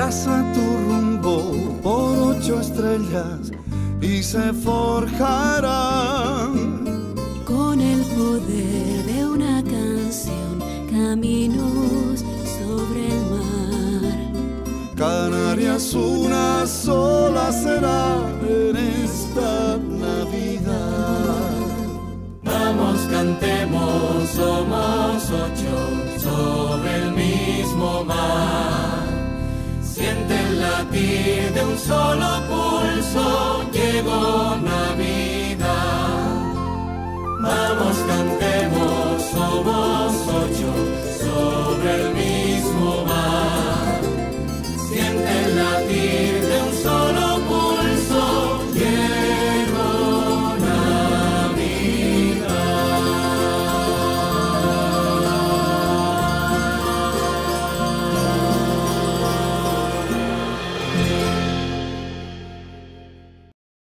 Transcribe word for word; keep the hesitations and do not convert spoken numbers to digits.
traza tu rumbo por ocho estrellas y se forjarán con el poder de una canción, caminos sobre el mar. Canarias una sola será en esta Navidad. Vamos, cantemos, somos ocho sobre el mismo mar. Siente el latir de un solo pulso, llegó Navidad. Vamos, cantemos, somos ocho sobre el mismo mar.